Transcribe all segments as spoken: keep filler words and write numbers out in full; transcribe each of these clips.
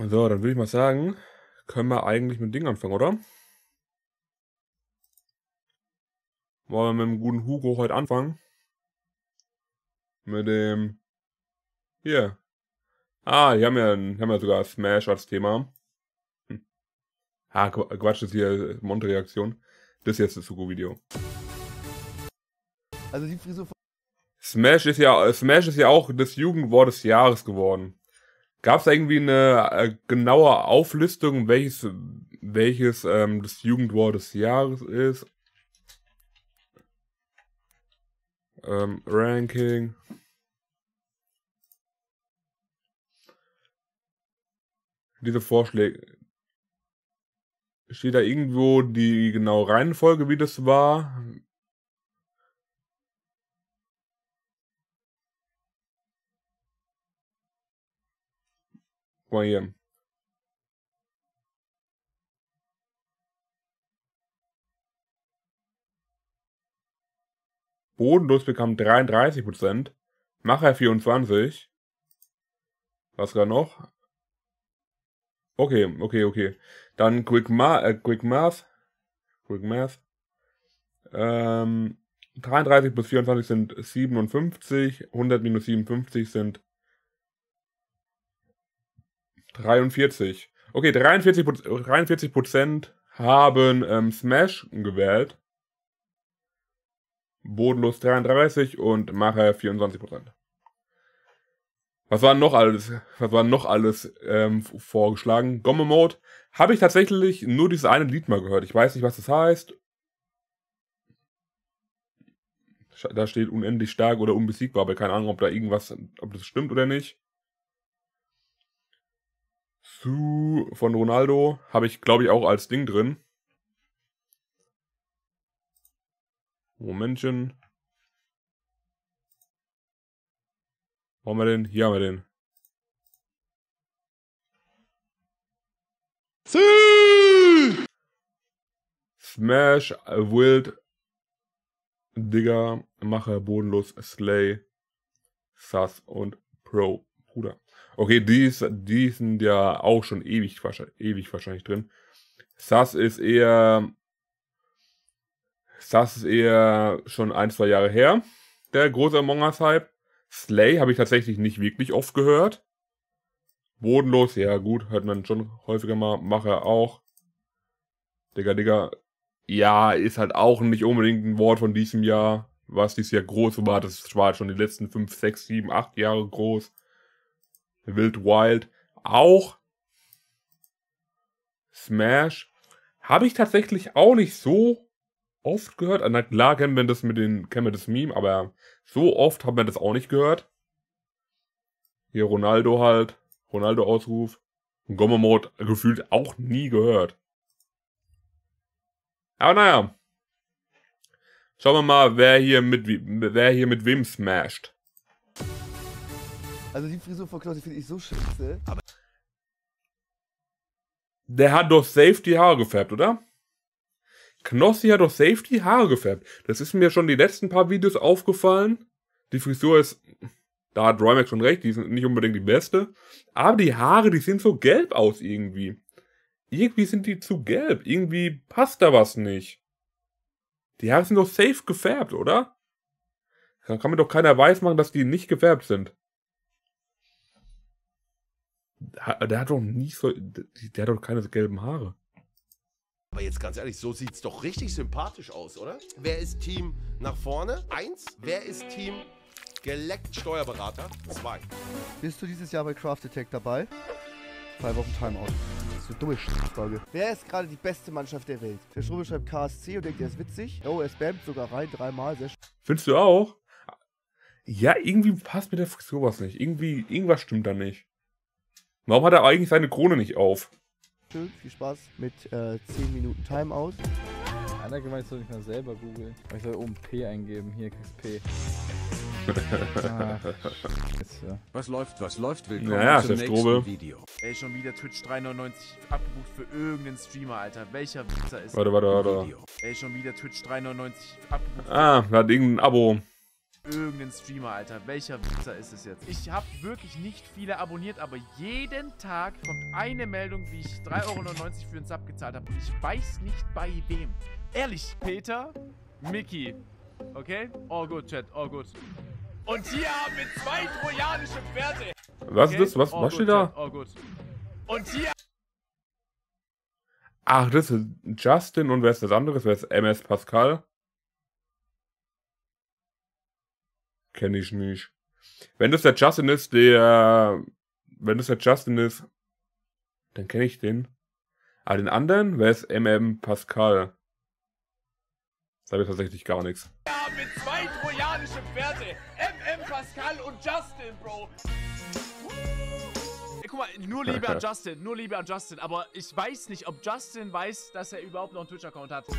So, dann würde ich mal sagen, können wir eigentlich mit Ding anfangen, oder? Wollen wir mit dem guten Hugo heute anfangen? Mit dem... Hier. Ah, die haben ja, die haben ja sogar Smash als Thema. Hm. Ah, Quatsch, das ist hier Monte-Reaktion. Das ist jetzt das Hugo-Video. Also die Frisur von Smash ist ja, Smash ist ja auch das Jugendwort des Jahres geworden. Gab es irgendwie eine äh, genaue Auflistung, welches, welches ähm, das Jugendwort des Jahres ist? Ähm, Ranking. Diese Vorschläge. Steht da irgendwo die genaue Reihenfolge, wie das war? Guck mal hier. Bodenlos bekam dreiunddreißig Prozent. Macher vierundzwanzig. Was war noch? Okay, okay, okay. Dann Quick, Ma äh, Quick Math. Quick Math. Ähm, dreiunddreißig plus vierundzwanzig sind siebenundfünfzig. hundert minus siebenundfünfzig sind dreiundvierzig. Okay, dreiundvierzig Prozent haben ähm, Smash gewählt. Bodenlos dreiunddreißig und Macher vierundzwanzig Prozent. Was war noch alles? Was war noch alles ähm, vorgeschlagen? Gomme Mode habe ich tatsächlich nur dieses eine Lied mal gehört. Ich weiß nicht, was das heißt. Da steht unendlich stark oder unbesiegbar, aber keine Ahnung, ob da irgendwas, ob das stimmt oder nicht. Su von Ronaldo habe ich, glaube ich, auch als Ding drin. Momentchen. Wo haben wir den? Hier haben wir den. Sie! Smash, Wild, Digger, Macher, Bodenlos, Slay, Sus und Pro. Bruder. Okay, die, ist, die sind ja auch schon ewig, ewig wahrscheinlich drin. Sus ist eher... Sus ist eher schon ein, zwei Jahre her. Der große Among Us-Hype. Slay habe ich tatsächlich nicht wirklich oft gehört. Bodenlos, ja gut, hört man schon häufiger mal. Macher auch. Digga, Digga. Ja, ist halt auch nicht unbedingt ein Wort von diesem Jahr. Was dieses Jahr groß war, das war schon die letzten fünf, sechs, sieben, acht Jahre groß. Wild Wild auch. Smash habe ich tatsächlich auch nicht so oft gehört. Na klar kennen wir das mit den, kennen wir das Meme, aber so oft haben wir das auch nicht gehört. Hier Ronaldo halt. Ronaldo-Ausruf. Und Gomme Mode gefühlt auch nie gehört. Aber naja. Schauen wir mal, wer hier mit, wer hier mit wem smasht. Also die Frisur von Knossi finde ich so scheiße. Aber der hat doch safe die Haare gefärbt, oder? Knossi hat doch safe die Haare gefärbt. Das ist mir schon die letzten paar Videos aufgefallen. Die Frisur ist... Da hat Roymax schon recht, die sind nicht unbedingt die beste. Aber die Haare, die sehen so gelb aus irgendwie. Irgendwie sind die zu gelb. Irgendwie passt da was nicht. Die Haare sind doch safe gefärbt, oder? Da kann mir doch keiner weismachen, dass die nicht gefärbt sind. Der hat doch nie so... Der hat doch keine so gelben Haare. Aber jetzt ganz ehrlich, so sieht's doch richtig sympathisch aus, oder? Wer ist Team nach vorne? Eins. Wer ist Team geleckt Steuerberater? Zwei. Bist du dieses Jahr bei Craft Attack dabei? Zwei Wochen Timeout. Das ist eine dumme Frage. Wer ist gerade die beste Mannschaft der Welt? Der Strubel schreibt K S C und denkt, er ist witzig. Oh, er spammt sogar rein, dreimal. Sehr Findest du auch? Ja, irgendwie passt mit der Frisur was nicht. Irgendwie, irgendwas stimmt da nicht. Warum hat er eigentlich seine Krone nicht auf? schön. Viel Spaß mit äh, zehn Minuten Timeout. Einer gemeint, soll ich mal selber googeln. Ich soll oben P eingeben. Hier kriegst du P. Ah, Scheiße. Was läuft, was läuft? Willkommen Naja, zum Chef nächsten Strobe. Video. Ey, schon wieder Twitch drei neunundneunzig abgebucht für irgendeinen Streamer, Alter. Welcher Wichser ist Warte, warte, warte. Video. Ey, schon wieder Twitch drei neunundneunzig abgebucht. Ah, er hat irgendein Abo. irgendeinen Streamer, Alter. Welcher Wichser ist es jetzt? Ich habe wirklich nicht viele abonniert, aber jeden Tag kommt eine Meldung, wie ich drei Euro neunundneunzig für einen Sub gezahlt habe. Und ich weiß nicht bei wem. Ehrlich. Peter, Mickey. Okay? All good, Chat. All good. Und hier haben wir zwei trojanische Pferde. Was Okay? ist das? Was, All was steht good, da? Chat. All good. Und hier... Ach, das ist Justin und wer ist das andere? Wer ist M S Pascal? Kenne ich nicht. Wenn das der Justin ist, der... Wenn das der Justin ist, dann kenne ich den. Aber den anderen, wer ist M M Pascal? Da habe ich tatsächlich gar nichts. Wir haben wir zwei trojanische Pferde. M M Pascal und Justin, Bro. Guck mal, nur Liebe an Justin, nur Liebe an Justin. Aber ich weiß nicht, ob Justin weiß, dass er überhaupt noch einen Twitch-Account hat.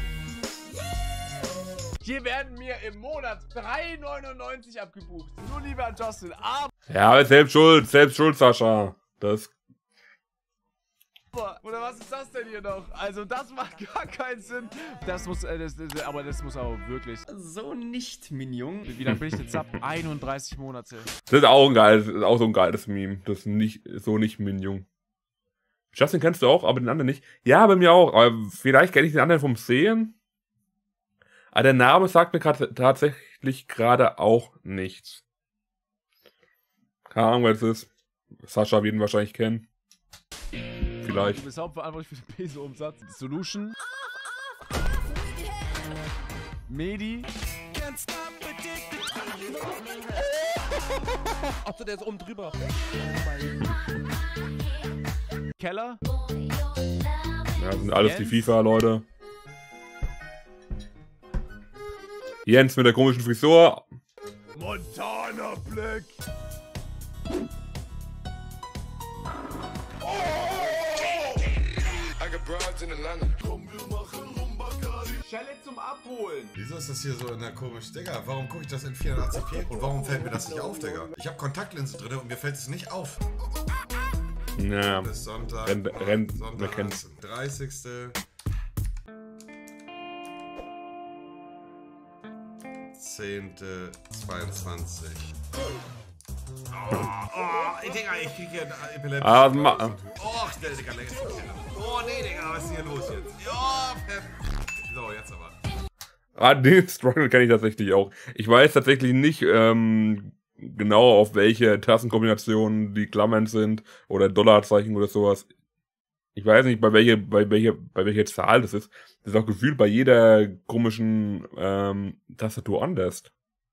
Hier werden mir im Monat drei neunundneunzig abgebucht. Nur Liebe an Justin. Aber, Ja, selbst schuld, selbst schuld, Sascha. Das... oder was ist das denn hier noch? Also das macht gar keinen Sinn. Das muss, äh, das, das, aber das muss aber wirklich. So nicht, Minion. Wie lange bin ich jetzt ab? einunddreißig Monate. Das ist auch ein geiles, ist auch so ein geiles Meme. Das ist nicht, so nicht Minion. Justin kennst du auch, aber den anderen nicht. Ja, bei mir auch. Aber vielleicht kenne ich den anderen vom Sehen. Aber der Name sagt mir grad, tatsächlich gerade auch nichts. Keine Ahnung, wer das ist. Sascha wird ihn wahrscheinlich kennen. Vielleicht. Du bist hauptverantwortlich für den Peso-Umsatz. Solution. Medi. Achso, der ist oben drüber. Keller. Ja, das sind alles die Jens. FIFA-Leute. Jens mit der komischen Frisur. Montana Black. Schelle zum Abholen. Wieso ist das hier so in der komischen, Digga? Warum gucke ich das in vierundachtzig p? Und warum fällt mir das nicht auf, Digga? Ich habe Kontaktlinse drin und mir fällt es nicht auf. Ja. Bis Sonntag. Rennt, rennt, wer Sonntag, kennt's. dreißigste zehnte zweiundzwanzig. Oh, oh, Digga, ich krieg hier einen Epilepsie. Ah, ma Oh, schnell, Digga, längst. Oh, nee, Digga, was ist hier los jetzt? Ja, perfekt. So, jetzt aber. Ah, den Struggle kenne ich tatsächlich auch. Ich weiß tatsächlich nicht ähm, genau, auf welche Tassenkombinationen die Klammern sind oder Dollarzeichen oder sowas. Ich weiß nicht, bei welcher, bei welcher, bei welcher Zahl das ist. Das ist auch gefühlt bei jeder komischen ähm, Tastatur anders.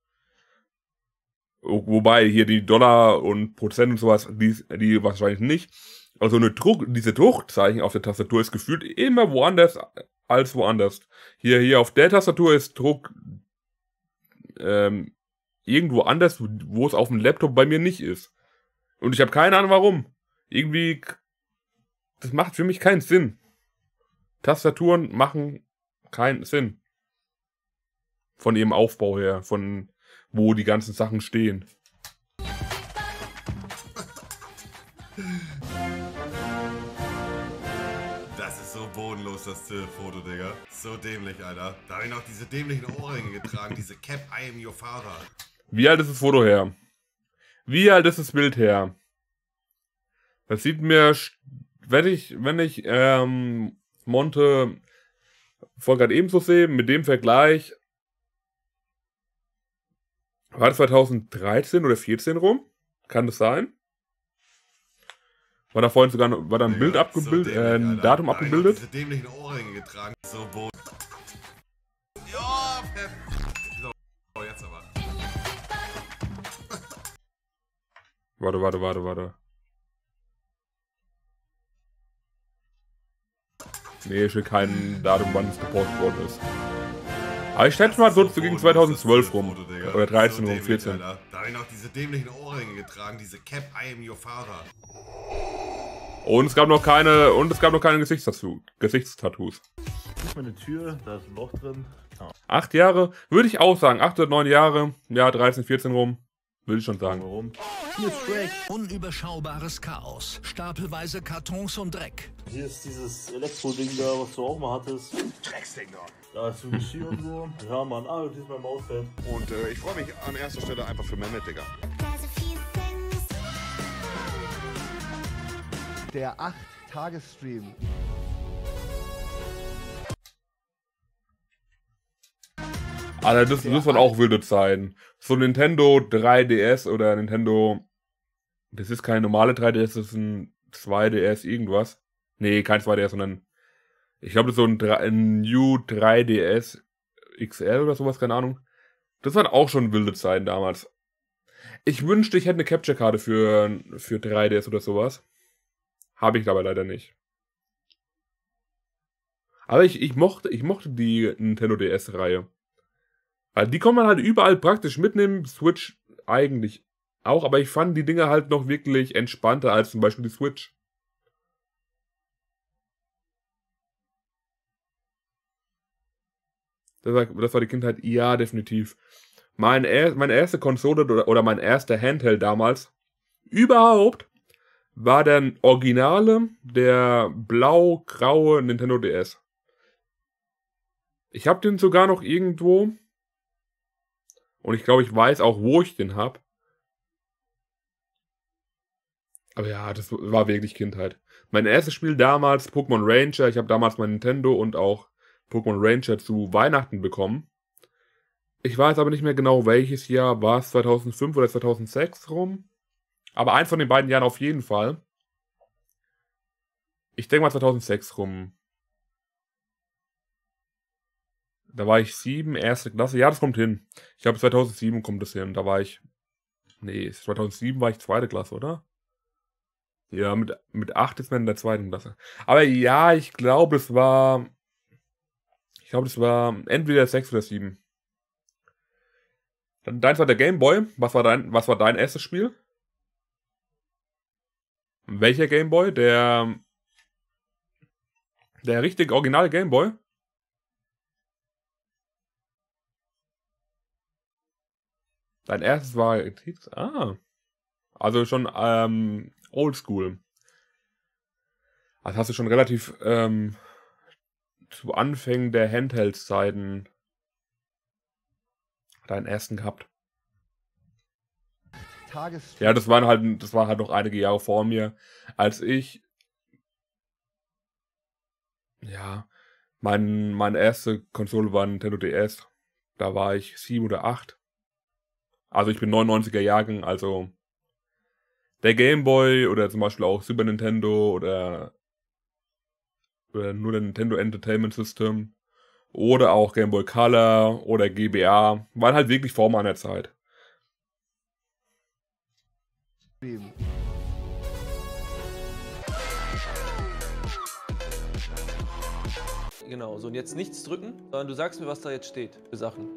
Wobei hier die Dollar und Prozent und sowas, die, die wahrscheinlich nicht. Also eine Druck, diese Druckzeichen auf der Tastatur ist gefühlt immer woanders als woanders. Hier, hier auf der Tastatur ist Druck ähm, irgendwo anders, wo es auf dem Laptop bei mir nicht ist. Und ich habe keine Ahnung warum. Irgendwie, das macht für mich keinen Sinn. Tastaturen machen keinen Sinn. Von ihrem Aufbau her, von wo die ganzen Sachen stehen. Das ist so bodenlos, das Foto, Digga. So dämlich, Alter. Da habe ich noch diese dämlichen Ohrringe getragen, diese Cap, I am your father. Wie alt ist das Foto her? Wie alt ist das Bild her? Das sieht mir, wenn ich, wenn ich ähm, Monte voll gerade ebenso sehe, mit dem Vergleich, war das zweitausenddreizehn oder vierzehn rum? Kann das sein? War da vorhin sogar noch, war da ein Digga, Bild abgebildet, so äh, ein Alter. Datum Da hab ich noch abgebildet? diese dämlichen Ohrringe getragen, so boden. Ja, perfekt. So, jetzt aber. Warte, warte, warte, warte. Nee, ich will kein Datum, wann es gepostet worden ist. Aber ich schätze mal so gegen zweitausendzwölf rum. Oder dreizehn rum, vierzehn. Da habe ich noch diese dämlichen Ohrringe getragen, diese Cap, I am your father. Und es gab noch keine, und es gab noch keine Gesichtstattoo, Gesichtstattoos. Das ist meine Tür, da ist ein Loch drin. Acht Jahre, würde ich auch sagen, acht oder neun Jahre, ja, dreizehn, vierzehn rum. Würde ich schon sagen. Warum? Hier ist Shrek. Unüberschaubares Chaos, stapelweise Kartons und Dreck. Hier ist dieses Elektro-Ding da, was du auch mal hattest. Drecksding da. Da ist so Geschirr und so. Ja, Mann, ah, das ist mein Mauspad. Und äh, ich freue mich an erster Stelle einfach für Mehmet, Digga. Der acht Tages-Stream. Alter, das, das waren auch wilde Zeiten. So Nintendo drei D S oder Nintendo... Das ist keine normale drei D S, das ist ein zwei D S irgendwas. Nee, kein zwei D S, sondern... Ich glaube, das ist so ein, ein New drei D S X L oder sowas, keine Ahnung. Das waren auch schon wilde Zeiten damals. Ich wünschte, ich hätte eine Capture-Karte für, für drei D S oder sowas. Habe ich aber leider nicht. Aber ich, ich, mochte, ich mochte die Nintendo D S-Reihe. Also die kann man halt überall praktisch mitnehmen. Switch eigentlich auch, aber ich fand die Dinge halt noch wirklich entspannter als zum Beispiel die Switch. Das war, das war die Kindheit, ja, definitiv. Mein er, meine erste Konsole oder, oder mein erster Handheld damals überhaupt war der Originale, der blau-graue Nintendo D S. Ich habe den sogar noch irgendwo. Und ich glaube, ich weiß auch, wo ich den habe. Aber ja, das war wirklich Kindheit. Mein erstes Spiel damals, Pokémon Ranger. Ich habe damals mein Nintendo und auch Pokémon Ranger zu Weihnachten bekommen. Ich weiß aber nicht mehr genau, welches Jahr. War es zweitausendfünf oder zweitausendsechs rum? Aber eins von den beiden Jahren auf jeden Fall. Ich denke mal zweitausendsechs rum. Da war ich sieben, erste Klasse. Ja, das kommt hin. Ich glaube, zweitausendsieben kommt das hin. Da war ich... Nee, zweitausendsieben war ich zweite Klasse, oder? Ja, mit, mit acht ist man in der zweiten Klasse. Aber ja, ich glaube, es war... Ich glaube, das war entweder sechs oder sieben. Dann deins war der Game Boy. Was war dein, was war dein erstes Spiel? Welcher Game Boy? Der... Der richtig originale Game Boy? Dein erstes war... Ah. Also schon ähm, oldschool. Also hast du schon relativ ähm, zu Anfängen der Handheld-Zeiten deinen ersten gehabt. Tages Ja, das waren halt, das war halt noch einige Jahre vor mir, als ich ja, mein, meine erste Konsole war Nintendo D S. Da war ich sieben oder acht. Also ich bin neunundneunziger Jahrgang, also der Game Boy oder zum Beispiel auch Super Nintendo oder, oder nur der Nintendo Entertainment System oder auch Game Boy Color oder G B A waren halt wirklich vor meiner Zeit. Stream. Genau, so und jetzt nichts drücken, sondern du sagst mir, was da jetzt steht für Sachen.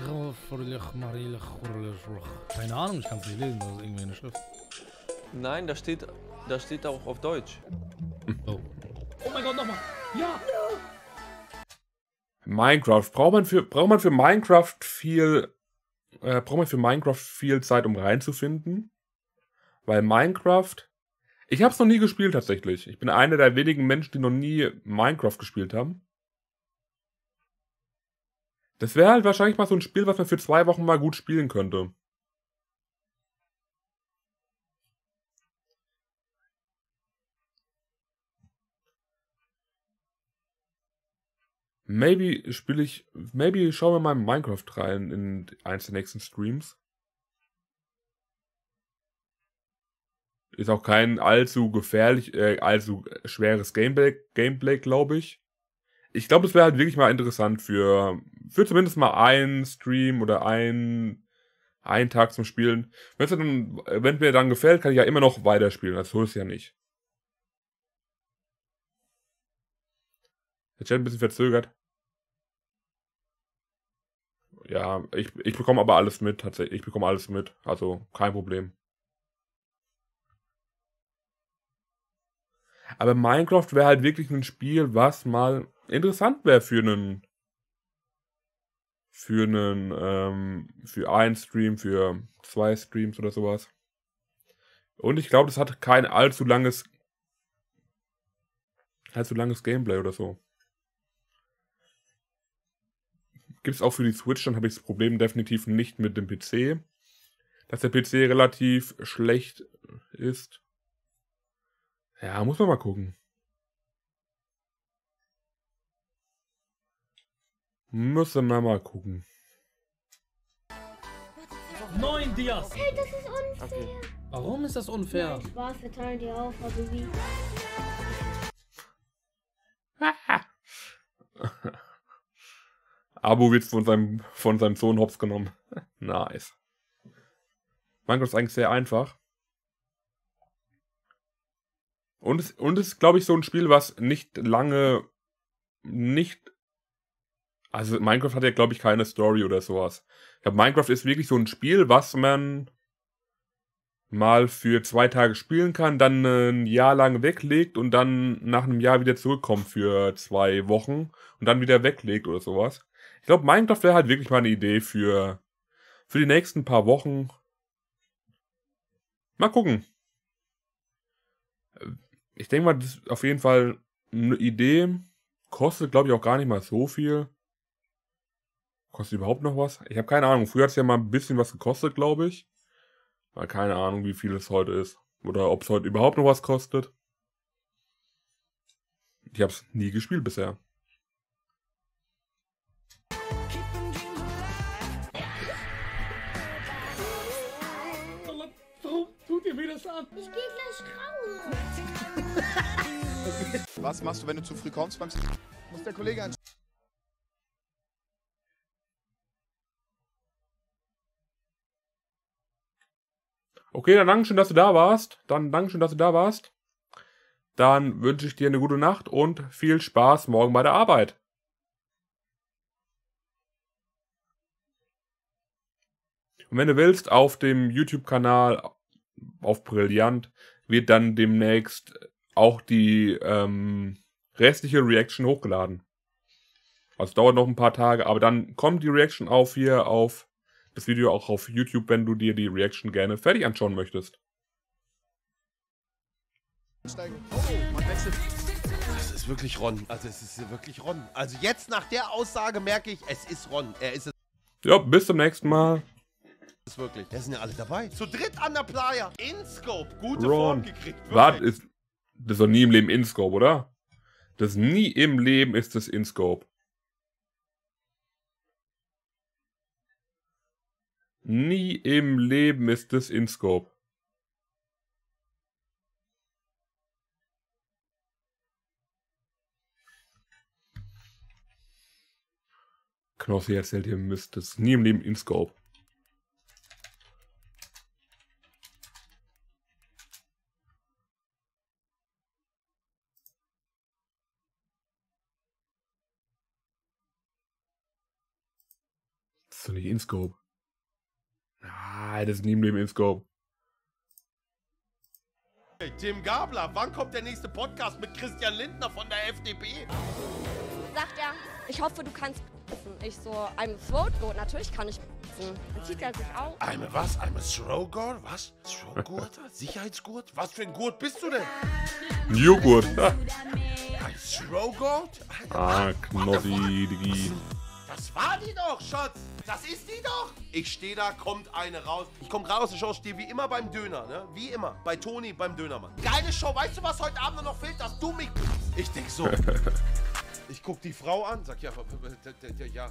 Keine Ahnung, ich kann es nicht lesen, das ist irgendwie eine Schrift. Nein, da steht, da steht auch auf Deutsch. Oh. Oh mein Gott, nochmal! Ja! Minecraft. Braucht man für, braucht man für Minecraft viel, äh, braucht man für Minecraft viel Zeit, um reinzufinden? Weil Minecraft, ich habe es noch nie gespielt tatsächlich. Ich bin einer der wenigen Menschen, die noch nie Minecraft gespielt haben. Das wäre halt wahrscheinlich mal so ein Spiel, was man für zwei Wochen mal gut spielen könnte. Maybe spiele ich, maybe schauen wir mal Minecraft rein in eins der nächsten Streams. Ist auch kein allzu gefährlich, äh, allzu schweres Gameplay, Gameplay glaube ich. Ich glaube, das wäre halt wirklich mal interessant für, für zumindest mal einen Stream oder ein, einen Tag zum Spielen. Wenn's dann, wenn mir dann gefällt, kann ich ja immer noch weiterspielen. Das so ist ja nicht. Der Chat ein bisschen verzögert. Ja, ich, ich bekomme aber alles mit, tatsächlich. Ich bekomme alles mit. Also, kein Problem. Aber Minecraft wäre halt wirklich ein Spiel, was mal interessant wäre für einen Für einen, ähm, für einen Stream, für zwei Streams oder sowas. Und ich glaube, das hat kein allzu langes, allzu langes Gameplay oder so. Gibt es auch für die Switch, dann habe ich das Problem definitiv nicht mit dem P C. Dass der P C relativ schlecht ist. Ja, muss man mal gucken. Müssen wir mal gucken. Neun Dias! Hey, das ist unfair. Okay. Warum ist das unfair? Nein, Spaß, wir teilen die auf, also wie? Abu wird von seinem, von seinem Sohn hops genommen. Nice. Minecraft ist eigentlich sehr einfach. Und es, und es ist, glaube ich, so ein Spiel, was nicht lange, nicht, also Minecraft hat ja, glaube ich, keine Story oder sowas. Ich glaube, Minecraft ist wirklich so ein Spiel, was man mal für zwei Tage spielen kann, dann ein Jahr lang weglegt und dann nach einem Jahr wieder zurückkommt für zwei Wochen und dann wieder weglegt oder sowas. Ich glaube, Minecraft wäre halt wirklich mal eine Idee für, für die nächsten paar Wochen. Mal gucken. Ich denke mal, das ist auf jeden Fall eine Idee. Kostet, glaube ich, auch gar nicht mal so viel. Kostet überhaupt noch was? Ich habe keine Ahnung. Früher hat es ja mal ein bisschen was gekostet, glaube ich. Aber keine Ahnung, wie viel es heute ist. Oder ob es heute überhaupt noch was kostet. Ich habe es nie gespielt bisher. Warum tut ihr mir das an? Ich geh gleich raus. Was machst du, wenn du zu früh kommst? Beim muss der Kollege an. Okay, dann danke schön, dass du da warst. Dann danke schön, dass du da warst. Dann wünsche ich dir eine gute Nacht und viel Spaß morgen bei der Arbeit. Und wenn du willst, auf dem YouTube-Kanal auf Brillant wird dann demnächst auch die ähm, restliche Reaction hochgeladen. Also es dauert noch ein paar Tage, aber dann kommt die Reaction auf hier auf das Video auch auf YouTube, wenn du dir die Reaction gerne fertig anschauen möchtest. Das ist wirklich Ron. Also es ist wirklich Ron. Also jetzt nach der Aussage merke ich, es ist Ron. Er ist es. Ja, bis zum nächsten Mal. Das ist wirklich. Da sind ja alle dabei. Zu dritt an der Playa. InScope. Gute Ron. Form gekriegt. Was ist. Das ist doch nie im Leben InScope, oder? Das nie im Leben ist das InScope. Nie im Leben ist das InScope. Knossi erzählt ihr Mist. Das ist nie im Leben InScope. Das ist doch nicht InScope. Ah, das ist nie im Leben InScope. Hey, Tim Gabler, wann kommt der nächste Podcast mit Christian Lindner von der F D P? Sagt er, ich hoffe, du kannst pissen. Ich so, I'm a throat goat, natürlich kann ich pissen. Dann zieht er sich auf. I'm a was? I'm a Throwgurt? Was? Throwgurt? Sicherheitsgurt? Was für ein Gurt bist du denn? Ein Joghurt. Ein Throwgurt? Ah, Knossi, Digi. Das war die doch, Schatz. Das ist die doch. Ich stehe da, kommt eine raus. Ich komme gerade aus der Show, stehe wie immer beim Döner, ne? Wie immer. Bei Toni, beim Dönermann. Geile Show. Weißt du, was heute Abend noch fehlt? Dass du mich... Ich denk so. Ich guck die Frau an, sag ja, ja.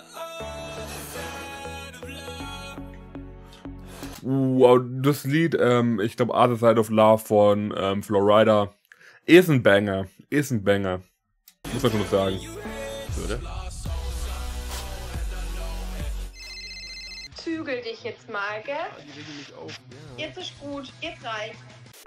Wow, das Lied, ähm, ich glaube, Other Side of Love von ähm, Flowrider ist ein Banger. Ist ein Banger. Muss man schon noch sagen. Würde? Zügel dich jetzt mal, gell? Ja, die regen mich auf. Ja. Jetzt ist gut, jetzt reicht.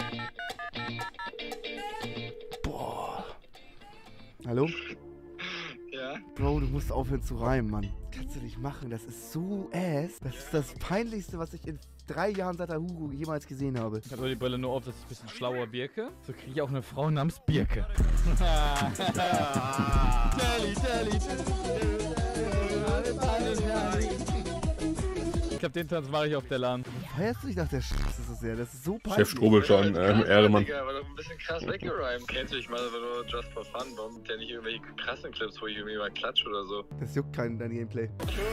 Boah. Hallo? Ja? Bro, du musst aufhören zu reimen, Mann. Kannst du nicht machen, das ist so ass. Das ist das Peinlichste, was ich in drei Jahren seit der Hugo jemals gesehen habe. Ich habe die Brille nur auf, dass ich ein bisschen schlauer birke. So kriege ich auch eine Frau namens Birke. Telly, Telly, Telly. Ich glaube, den Tanz mache ich auf der LAN. Feierst du dich nach der Scheiße so sehr? Das ist so peinlich. Chef Strobel schon, ähm, Ehrenmann. Digga, aber doch ein bisschen krass weggerimt. Kennst du dich mal, wenn du just for fun, warum der nicht irgendwelche krassen Clips, wo ich irgendwie mal klatsche oder so? Das juckt keinen, dein Gameplay.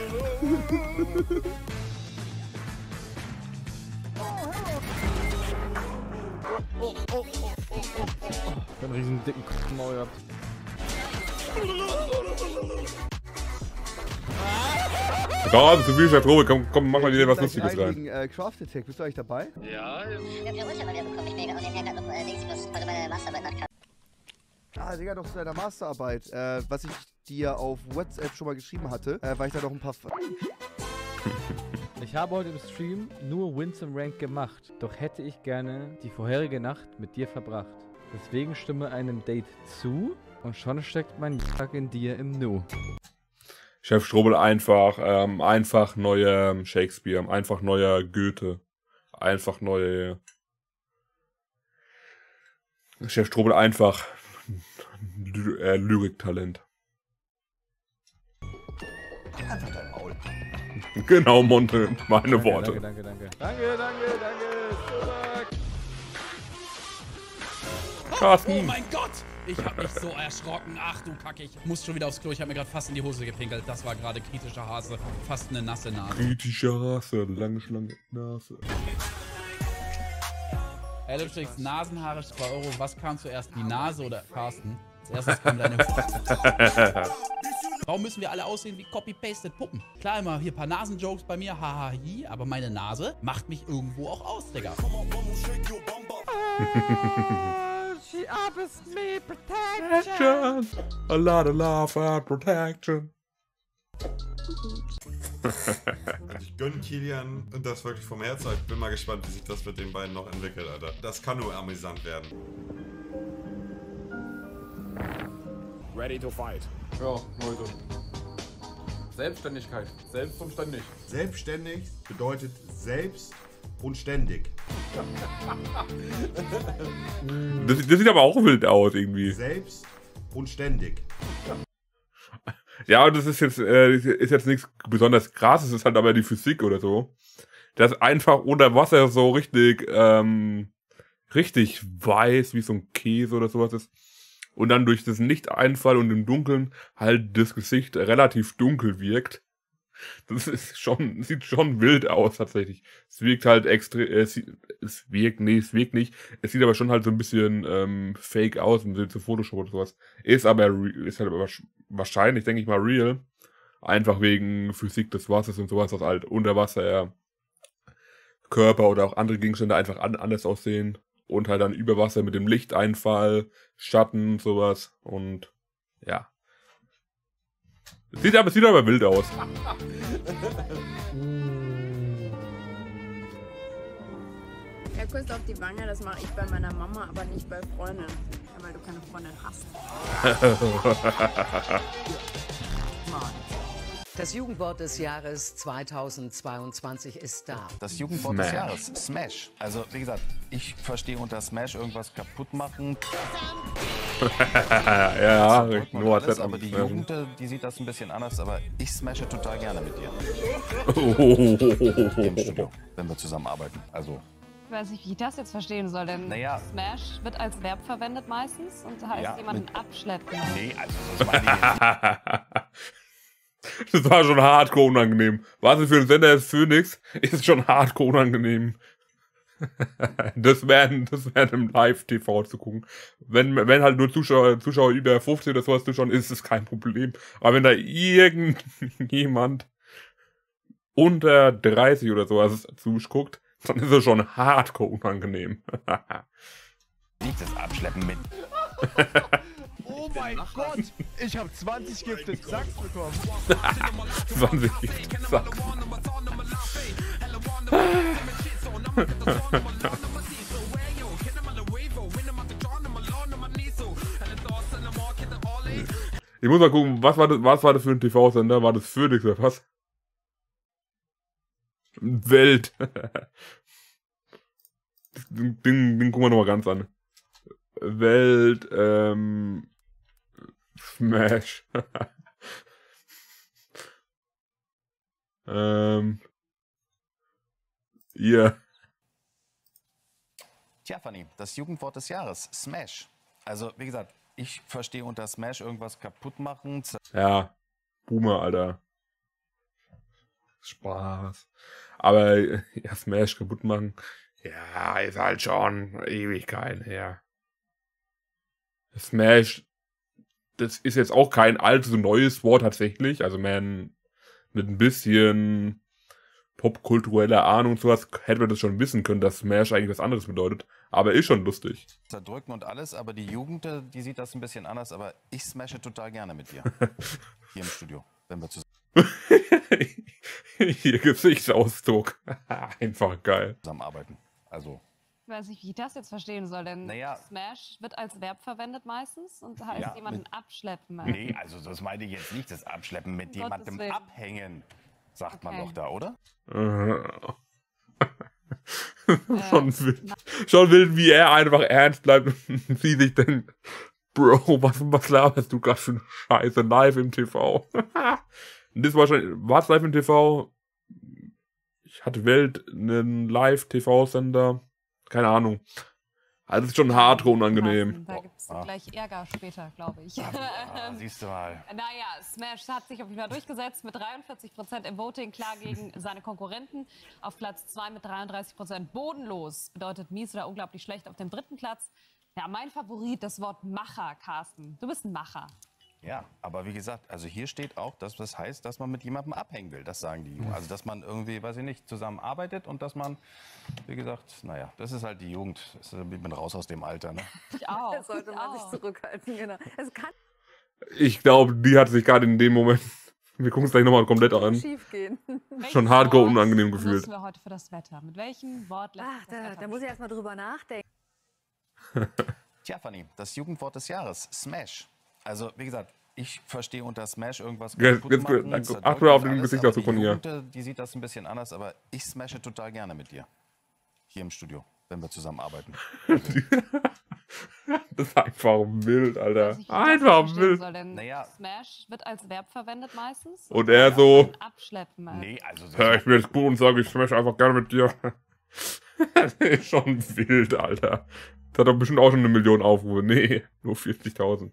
Oh, oh, oh, oh, oh, oh. Ich hab einen riesen dicken Maul gehabt. Komm, zu viel Chef Strobel, komm, komm, mach mal wieder was Lustiges rein. Gegen äh, Craft Attack, bist du eigentlich dabei? Ja, Ah, Digga, doch zu deiner Masterarbeit, äh, was ich dir auf WhatsApp schon mal geschrieben hatte, äh, weil ich da noch ein paar... Ich habe heute im Stream nur Wins im Rank gemacht, doch hätte ich gerne die vorherige Nacht mit dir verbracht. Deswegen stimme einem Date zu und schon steckt mein Tag in dir im Nu. Chef Strobel einfach, ähm, einfach neuer Shakespeare, einfach neuer Goethe, einfach neue... Chef Strobel einfach Ly äh, Lyriktalent. Einfach dein Maul. Genau, Monte, meine Danke, Worte. Danke, danke, danke. Danke, danke, danke. Carsten. Oh mein Gott! Ich hab mich so erschrocken. Ach du Kacke, ich muss schon wieder aufs Klo. Ich hab mir gerade fast in die Hose gepinkelt. Das war gerade kritische Hase. Fast eine nasse Nase. Kritische Hase, lange Schlange, Nase. Hey, Lipsticks, Nasenhaare, zwei Euro. Was kam zuerst, die Nase oder Carsten? Als erstes kam deine Hose. Warum müssen wir alle aussehen wie copy-pasted Puppen? Klar, immer hier ein paar Nasenjokes bei mir, haha, hi, aber meine Nase macht mich irgendwo auch aus, Digga. She offers me protection. A lot of love and protection. Ich gönn Kilian und das wirklich vom Herzen. Ich bin mal gespannt, wie sich das mit den beiden noch entwickelt, Alter. Das kann nur amüsant werden. Ready to fight. Ja, Leute. Selbstständigkeit. Selbst und ständig. Selbstständig bedeutet selbst und ständig. Das, das sieht aber auch wild aus, irgendwie. Selbst und ständig. Ja, das ist jetzt, äh, ist jetzt nichts besonders krasses, ist halt aber die Physik oder so. Das einfach unter Wasser so richtig, ähm, richtig weiß, wie so ein Käse oder sowas ist. Und dann durch das Lichteinfall und im Dunkeln halt das Gesicht relativ dunkel wirkt. Das ist schon, sieht schon wild aus, tatsächlich. Es wirkt halt extrem, äh, es, es wirkt, nee, es wirkt nicht. Es sieht aber schon halt so ein bisschen, ähm, fake aus, im Sinne zu Photoshop oder sowas. Ist aber, ist halt aber wahrscheinlich, denke ich mal, real. Einfach wegen Physik des Wassers und sowas, dass halt unter Wasser Körper oder auch andere Gegenstände einfach an, anders aussehen. Und halt dann über Wasser mit dem Lichteinfall, Schatten, sowas. Und, ja. Sieht aber, sieht aber wild aus. Der Kuss auf die Wange, das mache ich bei meiner Mama, aber nicht bei Freundin. Ja, weil du keine Freundin hast. Das Jugendwort des Jahres zweitausendzweiundzwanzig ist da. Das Jugendwort des Jahres, Smash. Also, wie gesagt, ich verstehe unter Smash irgendwas kaputt machen. Ja, nur alles, aber die Jugend, die sieht das ein bisschen anders, aber ich smashe total gerne mit dir. Im Studio, wenn wir zusammenarbeiten. Also. Ich weiß nicht, wie ich das jetzt verstehen soll, denn naja. Smash wird als Verb verwendet meistens und heißt ja, jemanden abschleppen. Nee, also das meine ich Das war schon hardcore unangenehm. Was für ein Sender ist Phoenix, ist schon hardcore unangenehm. Das wäre das wär im Live-T V zu gucken. Wenn, wenn halt nur Zuschauer, Zuschauer über fünfzehn oder sowas zuschauen, ist es kein Problem. Aber wenn da irgendjemand unter dreißig oder sowas zuguckt, dann ist es schon hardcore unangenehm. Nicht das Abschleppen mit. Oh mein Gott! Ich hab zwanzig Gifted Sacks bekommen. zwanzig Gifted Sacks. Ich muss mal gucken, was war das, was war das für ein T V-Sender? War das Phoenix oder was? Welt. Den, den, den gucken wir nochmal ganz an. Welt, ähm, Smash. Ähm. Ihr. Tja, Fanny, das Jugendwort des Jahres, Smash. Also, wie gesagt, ich verstehe unter Smash irgendwas kaputt machen. Ja. Boomer, Alter. Spaß. Aber, ja, Smash kaputt machen. Ja, ist halt schon Ewigkeiten her. Smash, das ist jetzt auch kein altes, neues Wort tatsächlich. Also, man, mit ein bisschen popkultureller Ahnung und sowas hätte man das schon wissen können, dass Smash eigentlich was anderes bedeutet. Aber ist schon lustig. Zerdrücken und alles, aber die Jugend, die sieht das ein bisschen anders, aber ich smashe total gerne mit dir. Hier im Studio, wenn wir zusammen Ihr Gesichtsausdruck. Einfach geil. zusammenarbeiten. Also, Ich weiß nicht, wie ich das jetzt verstehen soll, denn Naja. Smash wird als Verb verwendet meistens und heißt Ja, jemanden mit- abschleppen. nee, also das meine ich jetzt nicht, das Abschleppen mit Um jemandem Gottes Willen. abhängen, sagt man Okay. doch da, oder? schon wild. Schon wild, wie er einfach ernst bleibt und sie sich denkt, Bro, was, was laberst du gerade für eine Scheiße live im T V? Und das war schon, war es live im T V? Ich hatte Welt einen Live-T V-Sender. Keine Ahnung. Also es ist schon hart unangenehm. Da gibt es gleich Ärger später, glaube ich. Ah, siehst du mal. Naja, Smash hat sich auf jeden Fall durchgesetzt mit dreiundvierzig Prozent im Voting, klar gegen seine Konkurrenten. Auf Platz zwei mit dreiunddreißig Prozent bodenlos, bedeutet mies oder unglaublich schlecht. Auf dem dritten Platz, ja, mein Favorit, das Wort Macher, Carsten. Du bist ein Macher. Ja, aber wie gesagt, also hier steht auch, dass das heißt, dass man mit jemandem abhängen will. Das sagen die Jungen. Also, dass man irgendwie, weiß ich nicht, zusammenarbeitet und dass man, wie gesagt, naja, das ist halt die Jugend. Das ist, ich bin raus aus dem Alter, ne? Ich auch. Da sollte man sich zurückhalten, genau. Es kann Ich glaube, die hat sich gerade in dem Moment, wir gucken es gleich nochmal komplett an, schief gehen. schon hardcore unangenehm gefühlt. Nutzen wir heute für das Wetter. Mit welchem Wort lässt Ach, sich das da, Wetter da muss ich erst mal drüber nachdenken. Tja, Fanny, das Jugendwort des Jahres, Smash. Also, wie gesagt, ich verstehe unter Smash irgendwas Jetzt- kaputt jetzt- machen, dann zerdrücken achte mal auf und den alles, Gesichtsausdruck aber die von ihr. Jugend, die sieht das ein bisschen anders, aber ich smashe total gerne mit dir. Hier im Studio, wenn wir zusammenarbeiten. Das ist einfach wild, Alter. Ich weiß nicht, wie ich das jetzt Einfach verstehen wild. soll, denn Naja. Smash wird als Verb verwendet meistens. Und er so, Jemanden abschleppen. Nee, also das ja, ich bin jetzt gut und sage, ich smash einfach gerne mit dir. Das ist schon wild, Alter. Das hat doch bestimmt auch schon eine Million Aufrufe. Nee, nur vierzigtausend.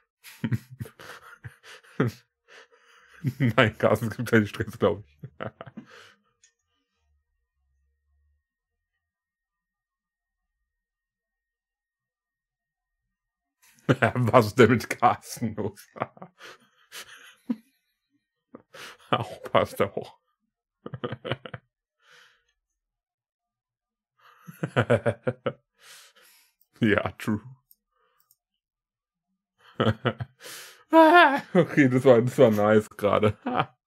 Nein, Carsten, es gibt keinen Stress, glaube ich. Was ist denn mit Carsten los? Auch passt auch. Ja, true. Okay, das war, das war nice gerade.